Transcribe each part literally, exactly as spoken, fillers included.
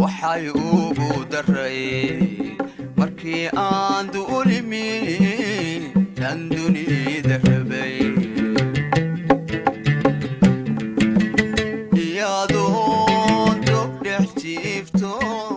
waxay ugu daray markii aan duulimi tan dunida rabay iyadoo dhex jiifto.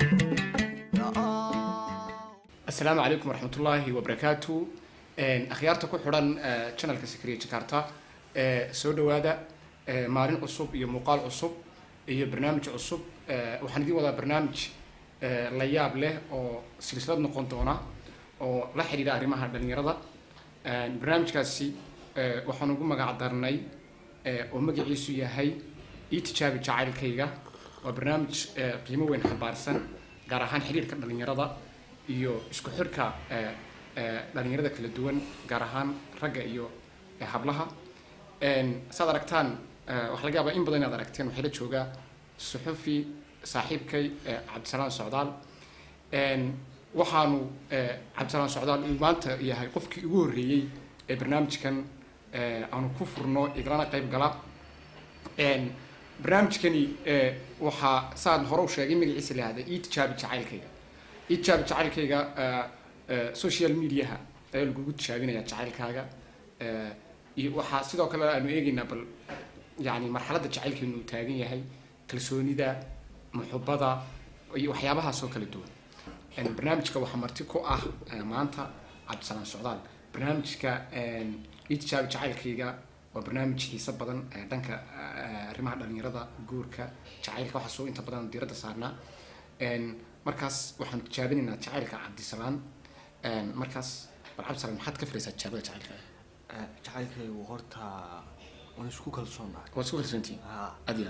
السلام عليكم ورحمة الله وبركاته. أخيارتك وحران channel كسكرية جاكرتا سودو هذا مارين عصب يمقال عصب يبرنامج عصب وحندي وذا برنامج لياب له أو سلسلة نقطنا أو لا حديد أريمها بالنيرة برنامج كاسي وحنقوم مقعدرناي ومقعيسو يهاي يتشابه جعل كيجا وبرنامج قيمة وين حبارسن قارهان حديد كبالنيرة iyo isku xirka ee ee dhalinyarada kala duwan gaar ahaan ragga iyo hablaha een saad aragtaan wax laga yaabaa in badan aad aragteen waxa la jooga suxufi saaxiibkay Cabdisalaam Socdaal een waxaanu Cabdisalaam Socdaal uu maanta yahay qofkii ugu horeeyay ee barnaamijkan ee aanu ku furno iglana qayb gala een barnaamijkani ee waxa saan hore u sheegay magaciisa leeyahay iitijaabi jacaylkayga iitijaabi jacaylkayga social media ay lagu tijaabinaya jacaylkaaga ee iyo waxa sidoo kale aanu eegaynaa bal yaani marxaladda jacaylkeenu taagan yahay kalsoonida muxubbada iyo waxyaabaha soo kala duwan in barnaamijka waxa marti ku ah maanta Cabdisalaam Socdaal barnaamijka iitijaabi jacaylkayga waa barnaamij xiiso badan dhanka arrimaha dhalinyarada guurka jacaylka waxa soo inta badan diiradda saarnaa een markaas waxaan tijaabinaynaa jacaylka Cabdisalaam een markaas bal Cabdisalaam maxaad ka filaysaa tijaabada jacaylka jacaylkaygu horta waan isku kalsoonahay waa isku kalsoontii ha adiga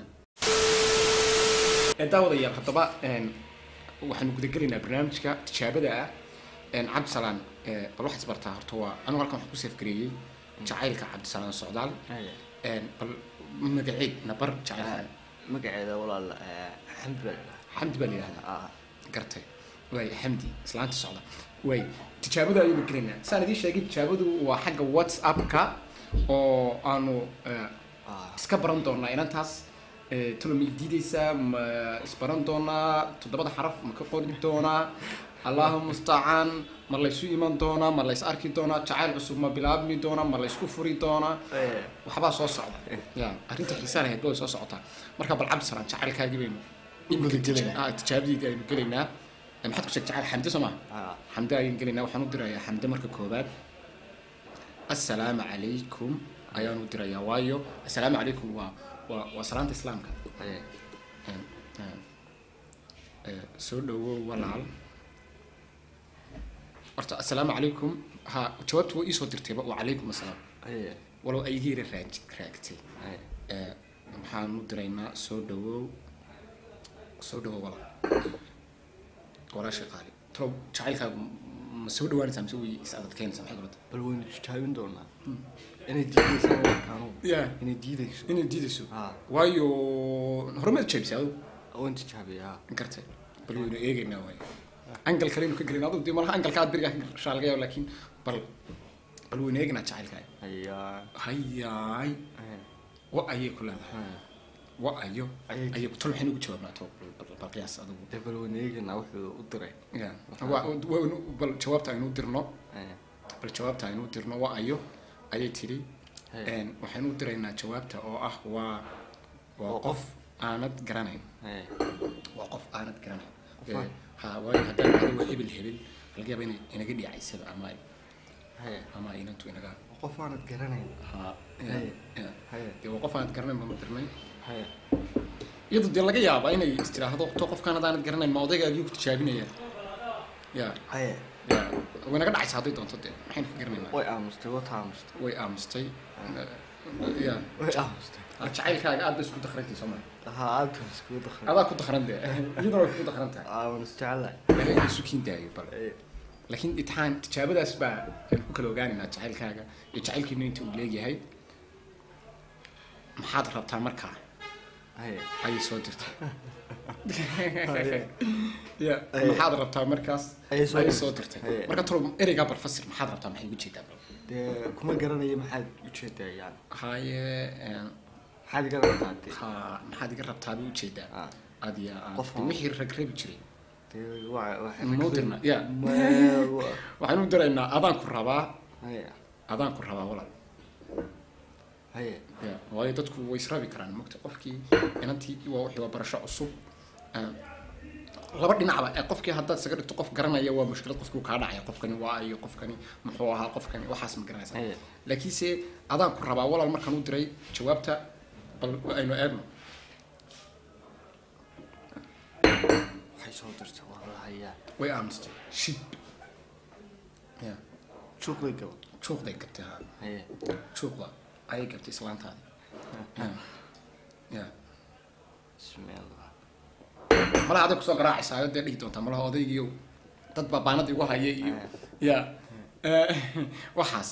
ee daawadayaal haddaba een waxaan guda gelaynaa barnaamijka tijaabada ah een Cabdisalaam ee bal waxaad bartaa horta waa anigu halkan waxaan ku saf gareeyay jacaylka Cabdisalaam Socdaal een bal magaceed nabar jacaylka magaceeda walaal xamdi حمد بالله هذا آه قرته وي حمدي سلامت الصعدة وي تجابده أيوة بكرنا سنة دي شيء تجابده وحاجة واتساب كا أو أنو سكبران دونا إن تاس تلو ميدي سام سبران دونا تدبر حرف مكقول دونا اللهم مستعان ما الله يسوي من دونا ما الله يسأرك دونا تعال عصب ما بلعب من دونا ما الله يسكفري دونا وحبا صوص صعدة يا أنت حسانة هدول صوص صعدة مركب العبد سلام تعال كاجبين إنك تجلنا آه تجابي دي نقولنا ما حد كشجع على حمد سما حمد ينقلنا وحنودر يا حمد مركب كوبات السلام عليكم أيها ندر يا وايو السلام عليكم و و وسلامة الإسلام كا سولو والعال أرتا السلام عليكم ها جوابت وإيش ودرتي وعليكم السلام ولو أي غير راج راجتي حنودرنا سولو سودو والله ولا شيء قالي ترى شعيلك مسودو وانا سامسوي يساعدك كين سامح قلت بل وين تشتاين دورنا إني ديدي سو كانوا يا إني ديدي سو إني ديدي سو وايو هرمت تشيبس هذا وين تشابي ها قرته بل وين إيه جينا واي أنقل كلام كقلين هذا دي مرة أنقل كاد برجع شالجة ولكن بل بل وين إيه جنا شعيلك هيا هيا وأيه كلها وأيه أيه طول حين وجهه ما تو بالقياس هذا بل ونيجي نروح ودري يا هو بالجواب تاعي ودرنا بالجواب تاعي ودرنا وأيه أيه تري إن وحين ودرينا جواب تاع أه و وقف أنا جرانين وقف أنا جرانين ها واي هذا هذا هبل هبل الجا بيني أنا قدي عيسى أماي أما إن أنتوا أنا وقف أنا جرانين ها يا وقف أنا جرانين ما مدرمين هيا يدو دي laga yaabaa inay istiraahdo toqof kana daan garanay mawdiga ayuu ku tijaabinaya ya haya ya wana ka dhacay saadii doonto de maxay ka garanayna way aamustay wata aamustay way aamustay ya way aamustay jacaylkaaga aad isku dakhrantii Soomaali ha aad isku dakhran aad ku dakhran de iyadoo ku dakhran tahay aa wan istacala laga isu kiindaayo bal laakiin itixaan tijaabadaas baa ku kala ogaanayna jacaylkaaga iyo jacaylkiina inta uu leeyahay maxaad rabtaa markaa هيا أي صوت يا محاضر ربطها مركز أي صوت مركز ترى إيري قبل فسر محاضر ربطها محي وجهي دابا كم قرنا يا محد وجهي يعني هاي حد قربت عندي ها حد قربت هذا وجهي ده adiya qof wixii rag rabi jiray dee waa waxa moodirna ya waxaan u diraynaa adaan ku rabaa haya adaan ku rabaa walaal haya ya waayo dadku way israabi karaan mogta qofkii inantii waa wixii waa barasho cusub laba dhinacba ee qofkii haddaad isaga dhigto qof garanaya waa mushkilad qofkii kaa dhacaya qofkani waa iyo qofkani muxuu ahaa qofkani waxaas ma garanaysa laakiinse adaan ku rabaa walaal markaan u diray jawaabta bal aynu eegno waxay soo dirtay waa la hayaa way aamustay shib ya juuqday gabo juuqday gabtay ha haya juuqda ayay gabtay islaantaadi ya bismillah malaha aday kusoo garaacaysaa dee dhihi doontaa malaha odaygiiyo dad baa baanadii ugu hayay iyo ya waxaas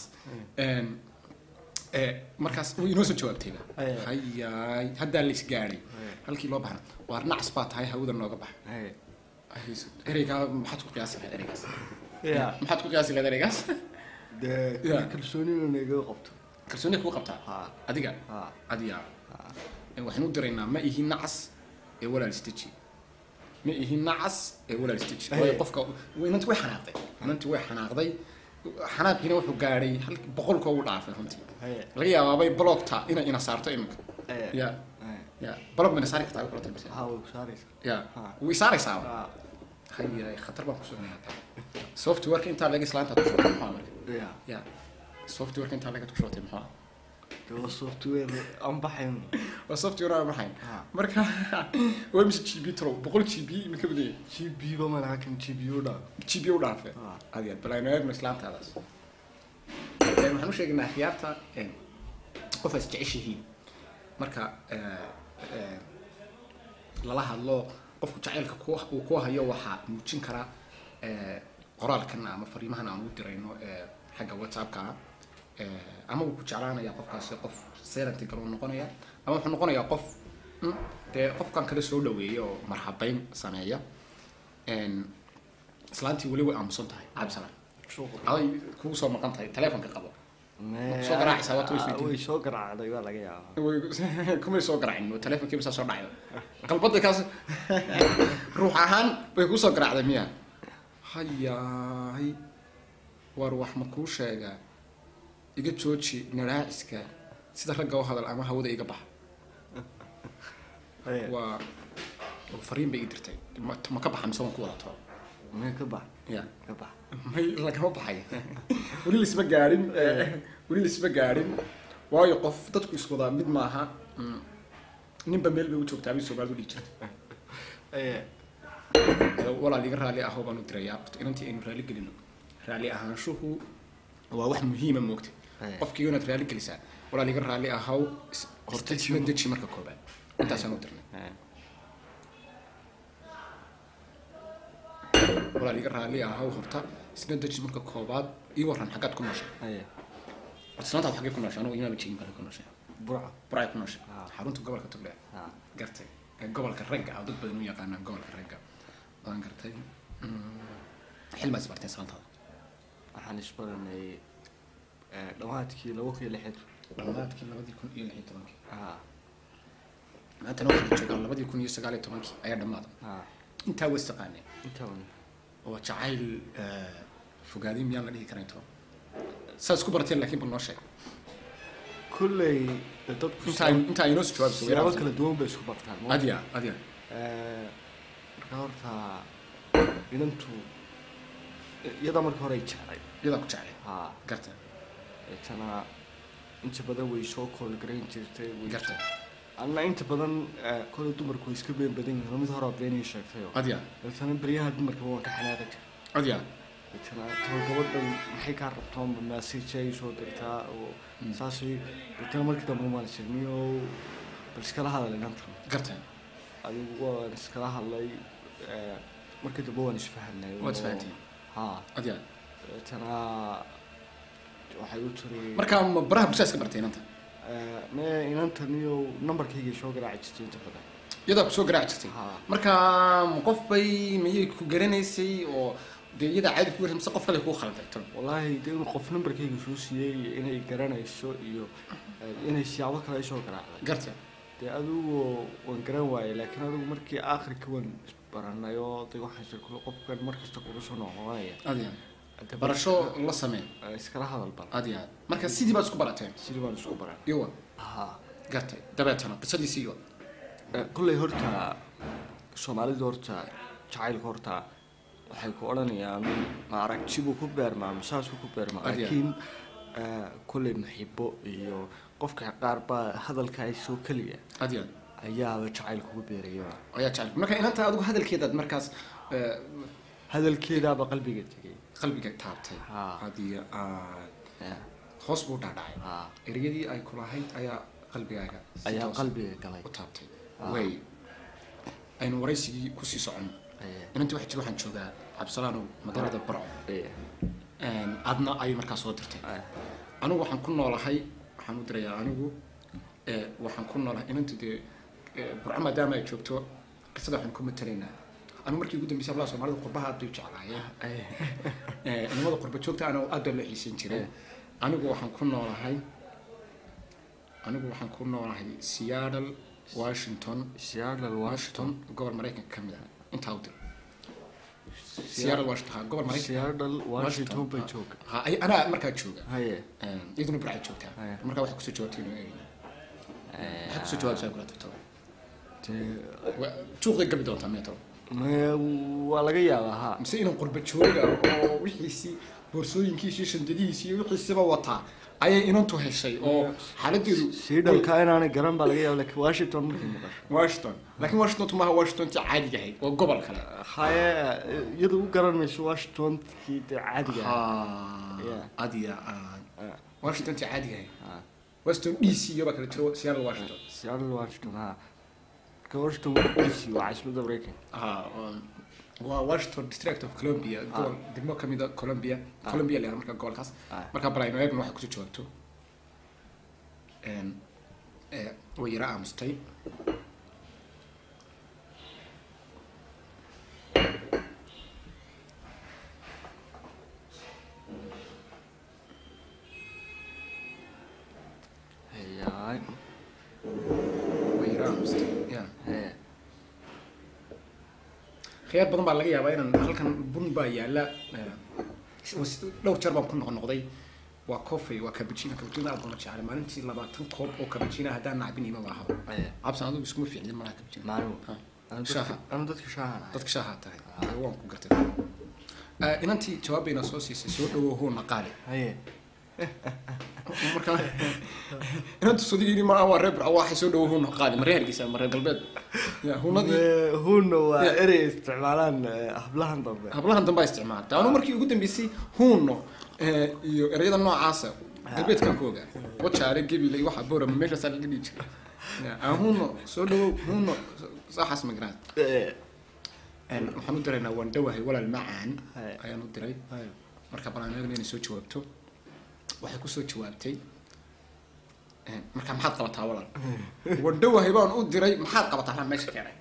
markaas way inoo soo jawaabtayba hayaay haddaa la isgaadhay halkii loo baxna waar nacas baa tahay hawada nooga bax ereygaa maxaad ku qiyaasi lahayd ereygaas ya maxaad ku qiyaasi lahayd ereygaas dee kalsoonina naga qabto kalsooni kuu qabtaa adiga adiga waxaan u diraynaa ma ihi nacas ee walaal istaji ma ihi nacas ee walaal istaji waayo qofka inanti way xanaaqday inanti way xanaaqday xanaaqina wuxuu gaadhay hal boqolka uu dhaafay runtii laga yaabaabay blockta inay ina saarto iminka ya ya block mina saari kartaa kula tahay ha way saaraysaa ya way saaraysaa hay khatar baan ku sugnahay software inta laga islaanta ku shaqeeyo maxaa ya ya software inta laga ku shaqeeyo maxaa waa software aan baxayn waa software aan baxayn marka waa mis G B tro boqol G B imika badiyay G B ba ma laha kan G B u dhaaf G B u dhaafay adiga balayno eegno islaantaadaas waxaan u sheegnaa khiyaarta qof is jeceshihiin marka lala hadlo qofku jacaylka uu ku hayo waxaa muujin karaa qoraalkan ama fariimahan aan u dirayno xagga WhatsApp-ka ama uu ku jeclaanaya qofkaasi qof seeranti galoo noqonaya ama wuxuu noqonayaa qof dee qofkan kale soo dhaweeya oo marhabayn sameeya islaantii weli way aamusan tahay cabsana aday kugu soo maqan tahay telefonka qabo soo garaacaysaa waa toos way soo garaacday waa laga yaabaa kuma soo garaacin telefonkii baa soo dhacay qalbada kaas ruux ahaan bay ku soo garaacday miya hayaay war wax ma kuu sheegaa iga jooji naraaciska sida ragga u hadal ama hawada iga bax waa fariin bay dirtay ma ka baxan soo ku wadato ma ka bax ya ka bax may la kama baxay wali lisba gaarin wali lisba gaarin waayo qof dadku isku wada mid maaha ninba meel bay u joogtaa bay Soomaalidu dhigi jirtay ee wala liga raali ah oo baan u dirayaa inantii aynu raali gelino raali ahaanshuhu waa wax muhiim ah moogtay qofkii inaad raali gelisaa wala liga raali ahaw horta isma deji marka koobaad intaas aan u dirnay wala liga raali ahaw horta isna deji marka koobaad ii waran xaqad ku nooshay asnaanta xaqay ku nooshay anuu imaam jeegin baa ku nooshay burca burca ku nooshay xarunta gobolka Togdheer gartay gobolka Ragga oo dad badan u yaqaanaan gobolka Ragga waan gartay xilma isbartay sanadada waxaan isbaranay dhamaadkii laba kun iyo lix dhamaadkii laba kun iyo lix iyo toban ah maanta waxaan joogaa laba kun iyo sagaal iyo toban ayaa dhamaaday ah inta way istaqaanay inta oo jacayl fogaadin miyaan la dhihi karaa inta saas ku barteen laakiin bal noo sheeg kullay dadku inta inta ay noo soo jawaab soo yaabo kala duwan bay isku bartaan adiya adiya ee marka horta inantu iyada marka hore jeclay iyada ku jeclay ha gartay tana inta badan way soo kool gareyn jirtay way gartay anna inta badan kala dumarku iska been badan yihiin mid hore been ay sheegtay adiya tana bariyaha dumarka waa ka xanaaqay adiya tana gabadhan maxay ka rabtaan message ay soo dirtaa oo saasi tana markii dambe ma sheegniyo bal iska la hadalay inanta gartay adigu waa iska la hadlay markii dambe waan isfahanay waad fahanteen ha adiya tana waxay u tiri marka baraha bulshada iska bartay inanta ma inanta niyo numberkayga soo garaaci jirtay inta badan iyada ku soo garaaci jirtay marka qof bay miyay ku garanaysay oo de iyada caadi ku warhamsa qof kale ku khalday tan wallahi de inuu qof numberkayga soo siiyay inay garanayso iyo inay siyaabo kale soo garaacday garta dee adigu waan garan waayay laakiin adigu markii aakhirkii waan isbaranay oo day waxaan sheekay qofkan markasta kugu soo noqonaya adiga barasho la sameey iskala hadal bal adiga marka sidii baad isku barateen sidii baan isku baran yowa aha gartay dabeetana qisadii iyo kullay horta Soomaalidu horta jacaylka horta waxay ku oranayaan ma aragtibu ku beermaa masaas ku beermaa laakiin kullay maxibbo iyo qofka qaar ba hadalka ay soo kaliya adiga ayaa jacaylku ku beeraya ayaa jacayl marka inanta adigu hadalkeeda markaas hadalkeeda ba qalbiga tagay qalbiga taabtay adiga ah hoos buu dhacay ah eriyadii ay kulahayd ayaa qalbigaaga ayaa qalbiga galay u taabtay way aynu waraysigii ku sii socon inanta waxa jiro waxaan joogaa Cabsalaano magaalada Barco een adna ay markaas soo dirtay anigu waxaan ku noolahay waxaan u dirayaa anigu ee waxaan ku noolahay inanta de Barco maadaama ay joogto qisada waxaan ku matalaynaa anigu markii ugu dambeysay abla Soomaalida qurbaha aad u jeclaayeen ee nimada qurba joogta ana aad loo xiisin jiray anigu waxaan ku noolahay anigu waxaan ku noolahay Seattle Washington Seattle Washington gobol Mareykanka kamid ah inta u dir Seattle Washington gobol Mareykanka Seattle Washington bay jooga ha ay ana markaa jooga haye ee idin Barco joogta markaa wax ku soo joogtiin ee wax ku soo joogtaa kula tagto ee tuuqay gabi doonta meeto waa laga yaabaa ha mise inaan qurba jooga oo wixiisi boorsooyinkiisii shandadiisii wixiisiba wata ayay inantu heshay oo xaaladeedu Seattle ka inaanay garan baa laga yaabaa laakiin Washington markii maqasho Washington laakiin Washington tuma Washington tii caadiga ahayd oo gobol kale haye iyadu u garan mayso Washington tii caadiga ah adiya Washington tii caadiga ahayd Washington D C iyo kale tiro Seattle Washington Seattle Washington ha ka Washington D C waa caasimada Mareykanka ah waa Washington District of Columbia gobol degmo kamida Columbia Columbia leeyahay marka gobolkaas marka balayno eegno waxa ku soo joogto een ee way yara amstay hayay way yara amstay ya خيار بدن baa laga yaabaa inaan halkan bun baa yaala dhowr jeer baan ku noqnoqday waa coffee waa cappuccino cappuccino aad baan jeclay maalintii labaatan koob oo cappuccino hadaan nacbin ima baaha absan adu isku fiicnay malaha cappuccino maalmo shaaha anu dadka shaaha dadka shaaha tahay waan ku gartay ee inantii jawaabayna soo siisay soo dhawo hoo naqaale haye marka inantu soo digini ma waa reeb waxa soo dhawo hoo naqaale mareer gisa mareer galbeed ya hunadii huno waa erey isticmaalaan hablahan dambe hablahan dambe isticmaal taanu markii ugu dambeysay huno ee iyo ereyada noocaas galbeedka kooga wachaare gabilay waxa boora meesha sal laga dhigi jiray huno soo dhawo huno saxas magrad ee en waxaan u direynaa waan dhawahay walaal macaan ayaan u diray marka banaanada inay soo jawaabto waxay ku soo jawaabtay ee marka maxaad qabataa walaal waan dhawahay baan u diray maxaad qabataa meesha keenay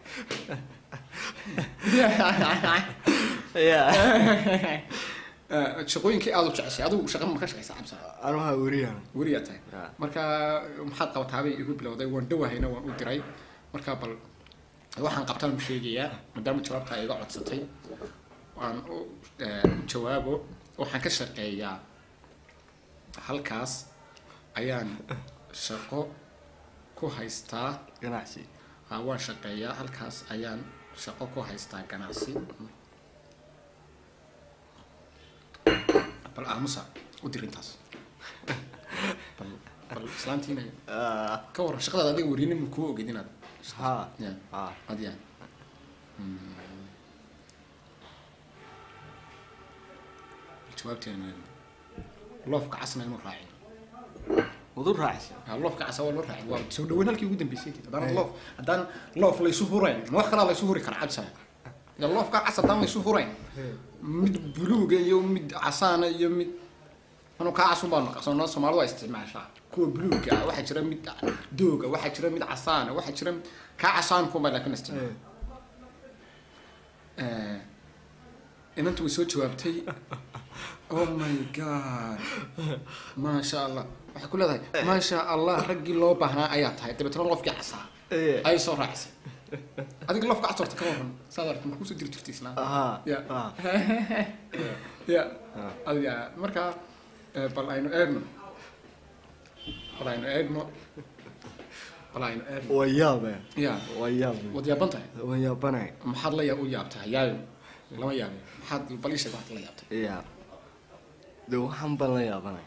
ya shaqooyinkii aad u jeceshay adigu shaqo ma ka shaqeysaa cabsa anu ha wariyan wariya tahay marka maxaad qabataa bay igu bilowday waan dhawahayna waan u diray marka bal waxaan qabtaan sheegayaa maadaama jawaabta ay iga codsatay waan u jawaabo waxaan ka shaqeeyaa halkaas ayaan shaqo ku haystaa ganacsi ha waan shaqeeyaa halkaas ayaan shaqo ku haystaa ganacsi bal aamusa u dirintaas bal bal islaantiina ka war shaqada adiga warinin ku ogid inaad ha ha adiya jawaabteena lofka casna inuu raacin wadu raacsan ha lofka casa waa loo raacin waa soo dhaweyn halkii ugu dambeysay hadaan lof hadaan lof la isu hurayn ma wax kala la isu huri kara cabsa ya lofka casa hadaan la isu hurayn mid buluuga iyo mid casaana iyo mid anu ka casun baan naqsano Soomaalidu waa isticmaashaa kuwa buluuga waxa jira mid dooga waxa jira mid casaana waxa jira ka casaan kuma laakiin isticmaal ee inantu soo jawaabtay oh my god ma sha Allah waxa ku leedahay ma sha Allah ragii loo baahnaa ayaa tahay dabetana lofkii casaa ايه اي soo raacsan adiga lafka casarta ka waran sadarka ma ku soo dirti jirtay isna aha ya ya adiga marka bal aynu eegno bal aynu eegno bal aynu eegno wayaaba ya wayaaba wadiyaaban tahay wayaabana maxaad la u yaabtaa yaa lama yaabay maxaad balisha wax la yaabtay ya de waxaan bal la yaabanay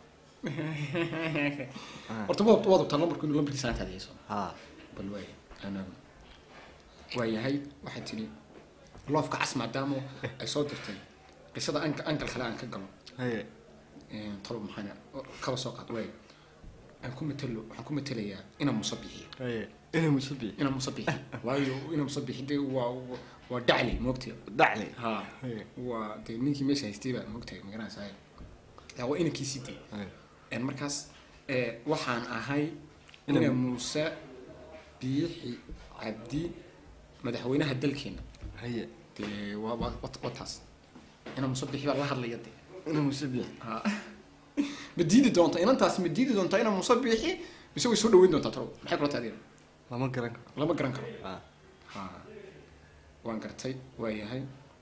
horta wad wad tan lambarku inuu lambarkiisa aan taadayso ha bal way ana waayahay waxa tiri loofka cas maadaamo ay soo dirtay qisada anka ankal kale aan ka galo haye ee talo maxana kala soo qaad way aan ku metelo waxaan ku metelayaa ina musabixi haye ina musabixi ina musabixi waayo ina musabixi de waa waa dacli moogtay dacli ha waa de ninkii meesha haystay baa moogtay magaranaysaa yaa waa ina kiisiti een markaas ee waxaan ahay ina muuse biixi cabdi madaxweynaha dalkeena haye de waa waa taas ina musabixi baa la hadlaya de ina musabixi ha madiidi doonta inantaas madiidi doonta ina musabixi isoo soo dhaweyn doonta taro maxay kula taadeen lama garan karo lama garan karo ha ha waan gartay waayahay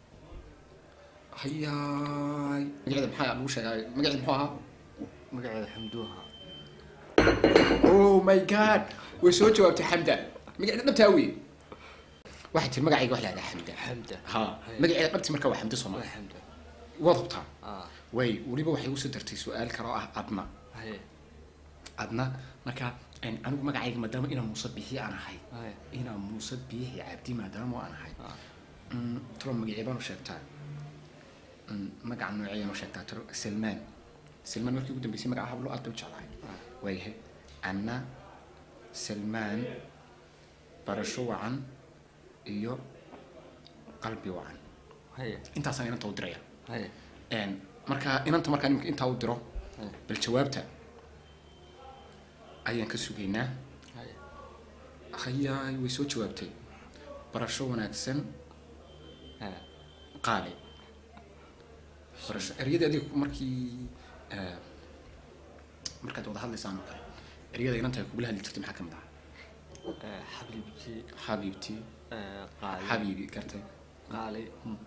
hayaay magaceeda maxaa lagu sheegay magaceeda muxuu ahaa magaceeda xamduha oh my god way soo jawaabtay xamda magaceeda dhabtaa wey waxay tiri magacayga wax la yidhaha xamda xamda ha magaceeda dhabti marka waa xamda Soomaali xamda waad hubtaa ah way waliba waxay u soo dartay su'aal kale oo ah adna haye adna marka aan anigu magacayga maadaama inaan Muuse Biixi aan ahay haye inaan Muuse Biixi Cabdi maadaama aan ahay mm tiro magaceeda baan u sheegtaa magaca nooceeyana u sheegtaa tiro Salman Salman markii ugu dambeysay magaca hablo aad u jeclahay wayhe anna Salman barasho wacan iyo qalbi wacan haye intaas aan inta u diraya haye een marka inanta marka inta u diro bal jawaabta ayaan ka sugeynaa haye hayaay way soo jawaabtay barasho wanaagsan ha qaali barasho eriyada adiga markii ee markaad wada hadlaysaan oo kale eriyada inanta ay kugula hadli jirtay maxaa kamid ah xabibti xabibti qaali xabibi kartay qaali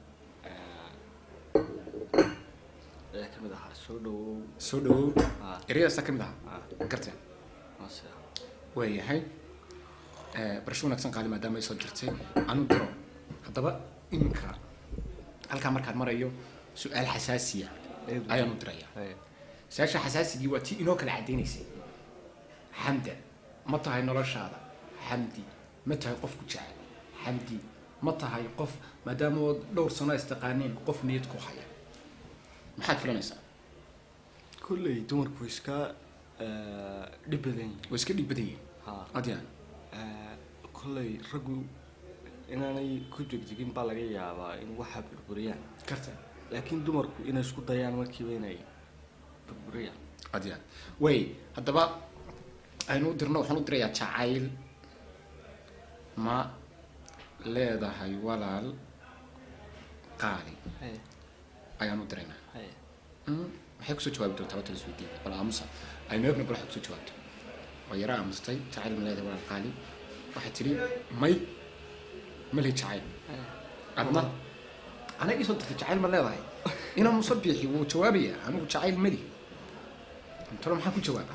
ee kamid ah soo dhawow soo dhawow ah eriyada kamid ah kartay masa waayahay ee barasho wanaagsan qaali maadaama ay soo jirtay anu diro haddaba iminka halkaa markaad marayo su'aal xasaasiya ayaan u diraya su'aasha xasaasigii waa tii inoo kala cadaynaysay xamda ma tahay noloshaada xamdi ma tahay qof ku jecel xamdi ma tahay qof maadaama dhowr sano istaqaaneen qof niyad ku haya maxaad filanaysaa kulley dumarku iska dhibadan way iska dhib badan yihiin ha adiyaan kulley raggu inaanay ku degdegin baa laga yaabaa in waxa burburiyaan karta laakiin dumarku inay isku dayaan markiiba inay burburiyaan adiyaan way haddaba aynu dirno waxaan u dirayaa jacayl ma leedahay walaal qaali haye ayaan u diraynaa haye waxay kusoo jawaabi doontaa wata isweydiin bal aamusa aynu eegno bal waxay kusoo jawaabto waa yara aamustay jacayl ma leedahay walaal qaali waxay tiri may ma lihi jacayl adna anaga isoo dirtay jacayl ma leedahay ina musabixi wuu jawaabaya anigu jacayl ma lihi talo maxaa ku jawaaba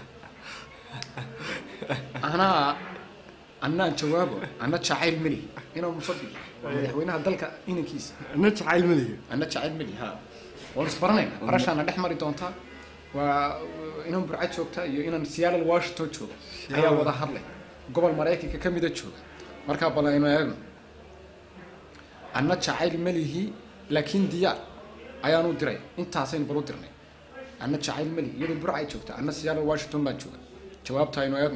anaa anaan jawaabo ana jacayl ma lihi ina musabixi waa madaxweynaha dalka inankiisa ana jacayl ma lihi ana jacayl ma lihi ha waan isbaranayna barashaana dhex mari doontaa waa inaan burca joogta iyo inaan Seattle Washington joogo ayaa wada hadlay gobol Mareykanka ka mid ah jooga marka bal aynu eegno ana jacayl ma lihi laakiin diyaar ayaan u diray intaasaynu baro dirnay ana jacayl ma lihi iyadoo burca ay joogta ana Seattle Washington baan jooga jawaabta aynu eegno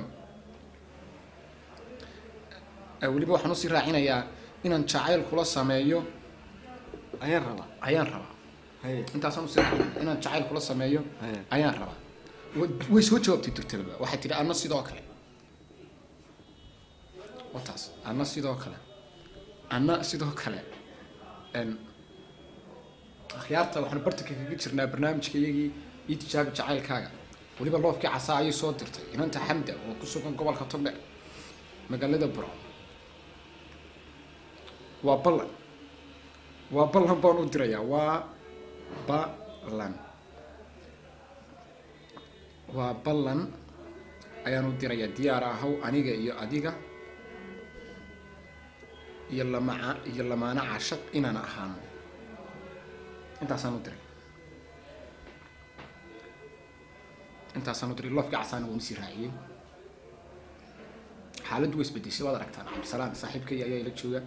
waliba waxaan u sii raacinayaa inaan jacayl kula sameeyo ayaan rabaa ayaan rabaa haye intaasaan u sii raacinayaa inaan jacayl kula sameeyo haye ayaan rabaa way soo jawaabtay dirtaba waxay tiri ana sidoo kale wataas ana sidoo kale ana sidoo kale en akhyaarta waxaan bartanka kaga jirnaa barnaamijka iyagii iyo tijaabi jacaylkaaga waliba loofkii casaa ayay soo dirtay inanta xamda oo ku sugan gobolka Togdheer magaalada Burco waa ballan waa ballan baan u dirayaa waa ballan waa ballan ayaan u dirayaa diyaar ahow aniga iyo adiga iyo lamaca iyo lamaana cashaq inaan ahaano intaasaan u diray intaasaan u diray lofka casaana waa masii raaciyey xaaladdu way isbedeshay waad aragtaan cabdisalaam saaxiibkay ayaa ila jooga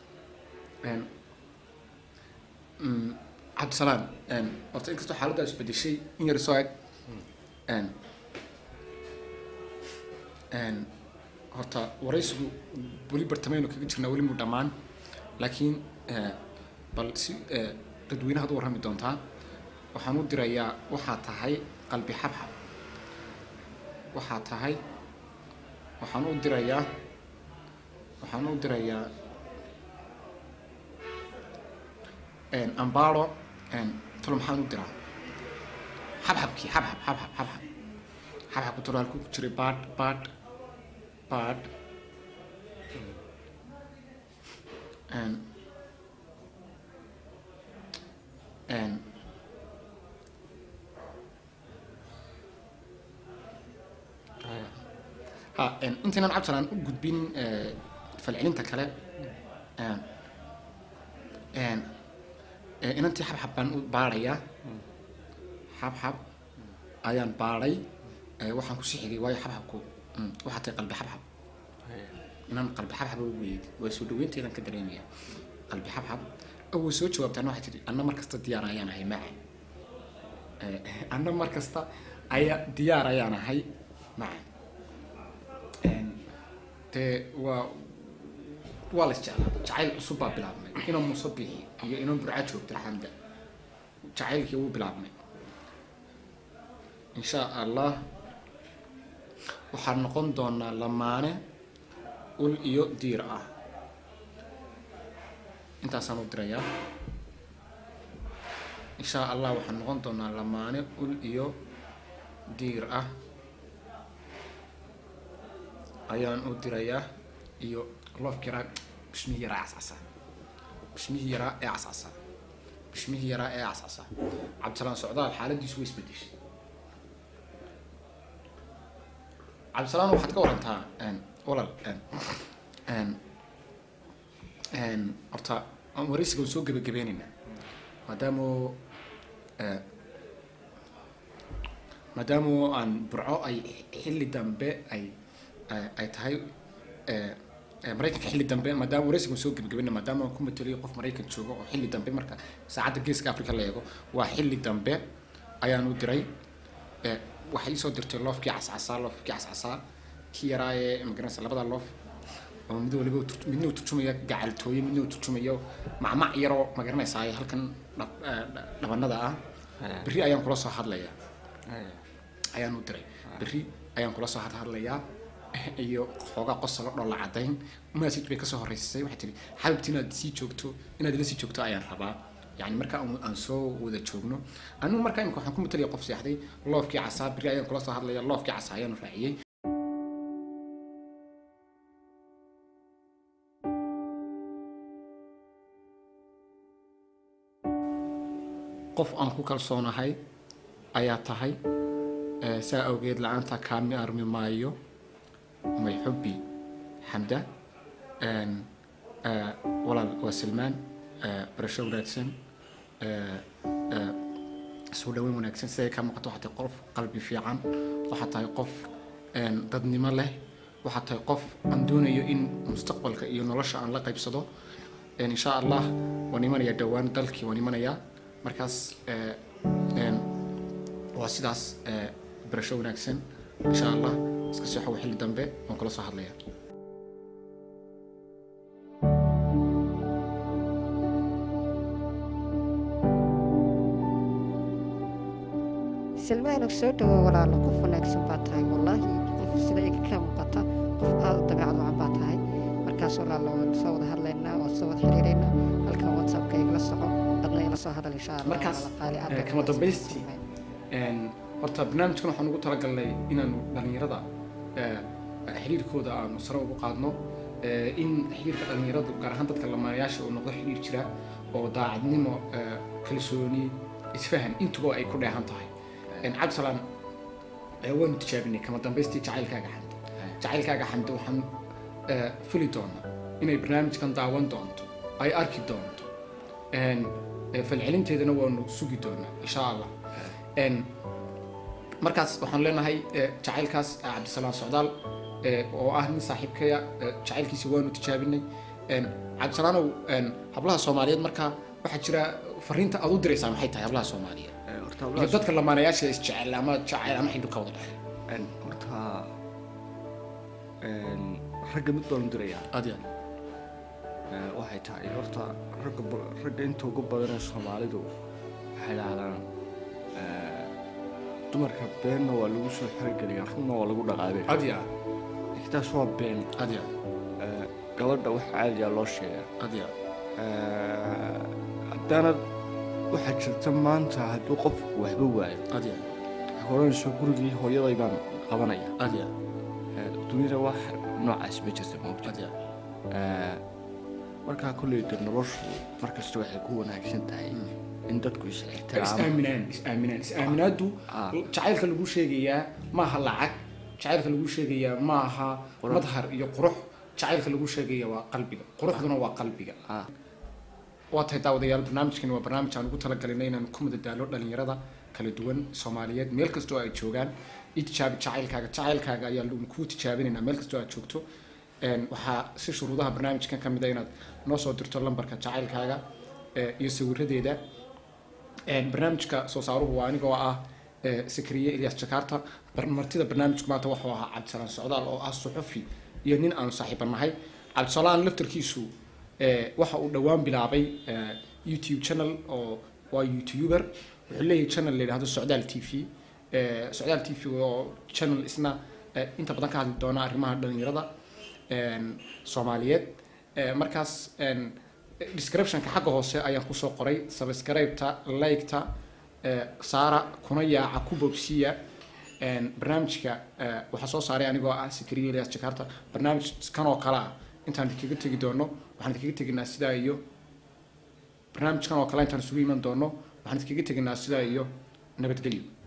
cabdisalaam horta inkastoo xaaladdaa isbedeshay in yar soo eg horta waraysigu weli bartamaynu kaga jirnaa weli mu dhammaan laakiin bal si dadweynaha ad u warrami doontaa waxaan u dirayaa waxaa tahay qalbi xabxab waxaa tahay waxaan u dirayaa waxaan u dirayaa ambaaro talo maxaan u diraa xabxabkii xabxab xabxab xabxab xabxabku talo halku ku jiray baadh baadh baadh and and ha intaynaan cabdisalaan u gudbin falcelinta kale inantii xabxab baan u baadhayaa xabxab ayaan baadhay waxaan ku sixigay waayo xabxabku waxaa tahay qalbi xabxab inaan qalbi xabxab ugu weyd waa soo dhaweynteedan ka dareemaya qalbi xabxab awoo soo jawaabtaan waxay tidhi anna mar kasta diyaar ayaan ahay maca anna mar kasta ayaa diyaar ayaan ahay maca dee waa waa la isjeclaa jacayl cusub baa bilaabmay inaan muuse bixi iyo inaan burca joogto alxamda jacaylkii wuu bilaabmay insha allah waxaan noqon doonaa lamaane ul iyo diir ah intaasaan u dirayaa insha allah waxaan noqon doonaa lamaane ul iyo diir ah ayaan u dirayaa iyo lofki yaraa bishmihii yaraa cascasa bishmihii yaraa ee cascasa bishmihii yaraa ee cascasa cabdisalaan socdaal xaaladiisu way isbedeshay cabdisalaan waxaad ka warantaa walal horta waraysiga soo gebagabeynayna maadaamo maadaamo aan burco ay xilli dambe ay ay tahay maraykanka xilli dambe maadaama waraysiga soo gebagabeynayna maadaama aan ku mateliyo qof maraykan joogo oo xilli dambe marka saacadda geeska africa la eego waa xilli dambe ayaan u diray waxay soo dirtay loofkii cascasaa loofkii cascasaa kii yaraa ee magaranaysa labada loof oo mid waliba midna uu turjumaya gacaltooye midna uu turjumayo macmac yaroo magaranaysaa halkan dhabanada ah berri ayaan kula soo hadlayaa ayaan u diray berri ayaan kula soo hadlayaa iyo xoogaa qosolo dhoolla caddayn message bay kasoo horreysay waxay tihi xabibti inaad sii joogto inaad ila sii joogto ayaan rabaa يعني مركا أن سو وذا شغنو أنا مركا إنكم حكومة تلي قف سيحدي الله في عصاب بريء كل صهر لي الله في عصايان رأيي قف أنكو كالصونة هاي آيات هاي أه سأوجد لعنتا كامي أرمي مايو ما يحبي حمدة أن أه ولا وسلمان أه برشو راتسن soo dhaweyn wanaagsan siday ka muuqato waxaa tahay qof qalbi fiican waxaa tahay qof dadnimo leh waxaa tahay qof aan doonayo in mustaqbalka iyo nolosha aan la qaybsado insha allah waan imanaya dhowaan dalkii waan imanaya markaas waa sidaas barasho wanaagsan insha allah iska soo xaw xilli dambe waan kula soo hadlaya سلمان وسود ولا لقف ونكسب باتهاي والله قف سيدا كم قطع قف هذا طبيعة عن باتهاي مركز ولا لو نصور هرلنا وصور حريرنا هلكا واتساب كي يجلسوا قدنا يجلسوا هذا إن شاء الله مركز كما دبستي إن horta barnaamijkan waxaan ugu talagalnay inaan dhalinyarada xiriirkooda aan sare ugu qaadno in xiriirka dhalinyaradu gaar ahaan dadka lamaanayaasha uu noqdo xiriir jira oo daacadnimo kalsooni isfahan intuba ay ku dheehan tahay cabdisalaan waanu tijaabinay kama dambaystii jacaylkaaga xamdi jacaylkaaga xamdi waxaan fili doonaa inay barnaamijkan daawan doonto ay arki doonto falcelinteedana waanu sugi doonaa insha allah markaas waxaan leenahay jacaylkaas cabdisalaan socdaal oo ah nin saaxiibkaya jacaylkiisa waanu tijaabinay cabdisalaanow hablaha soomaaliyeed markaa waxaa jira fariinta aad u diraysaa maxay tahay hablaha soomaaliyeed iyo dadka lamaanayaasha isjecel ama jacayl ama xidhu ka wada dhexeey horta ragga mid baan u dirayaa aad iyo aad waxay tahay horta ragga ragga inta ugu badan ee soomaalidu waxay dhahdaan dumarka beenna waa lagu soo xirgeliyaa runna waa lagu dhaqaabay aad iyo aad taas waa been aad iyo aad gabadha wax caadi ah loo sheegaa aad iyo aad haddaanad waxaa jirta maanta hadduu qofku waxba waayo aad iyo waxaa oranayso gurigii hooyaday baan qabanaya aad iyo dunida wax noocaas ma jirta moogta aad iyo markaa kolleyda noloshu markasta waxay ku wanaagsan tahay in dadku is ixtiraamaan is aaminaan is aaminaadu jacaylka lagu sheegayaa maaha lacag jacaylka lagu sheegayaa maaha madhar iyo qurux jacaylka lagu sheegayaa waa qalbiga quruxduna waa qalbiga waa tahay daawadayaal barnaamijkani waa barnaamij aan ugu talagalnay inaan ku madadaalo dhalinyarada kala duwan Soomaaliyeed meel kasta oo ay joogaan itijaabi jacaylkaaga jacaylkaaga ayaa lagu ku tijaabinaynaa meel kasta oo aad joogto een waxa si shuruudaha barnaamijkan kamid ah inaad noo soo dirto lambarka jacaylkaaga iyo sawiradeeda een barnaamijka soo saaruhu waa anigoo ah Sakariye Ilyas Jakarta martida barnaamijku maanta waxa uu ahaa Cabdisalaan Socdaal oo ah suxufi iyo nin aan saaxiibanahay Cabdisalaan laftarkiisu waxa uu dhawaan bilaabay YouTube channel oo waa YouTuber wuxuu leeyahay channel la yiraahdo Socdaal T V Socdaal T V oo channel isna inta badan ka hadli doona arrimaha dhalinyarada een Soomaaliyeed markaas een description ka xagga hoose ayaan ku soo qoray subscribe-ta like-ta saara kuna yaaca ku bobsiya een barnaamijka waxa soo saaray anigoo ah Sakariye Ilyas Jakarta barnaamij kan oo kala intaan kaga tagi doono waxaan kaga taginaa sidaa iyo barnaamijkan oo kale intaan isugu iman doono waxaan kaga taginaa sidaa iyo nabadgelyo